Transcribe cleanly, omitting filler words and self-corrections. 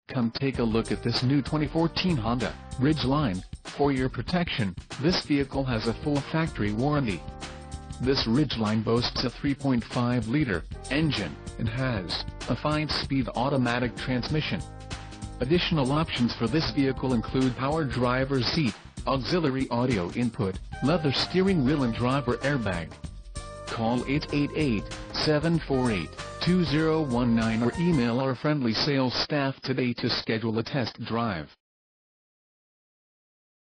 Come take a look at this new 2014 Honda Ridgeline. For your protection, this vehicle has a full factory warranty. This Ridgeline boasts a 3.5-liter engine and has a 5-speed automatic transmission. Additional options for this vehicle include power driver's seat, auxiliary audio input, leather steering wheel and driver airbag. Call 888-748-2019 or email our friendly sales staff today to schedule a test drive.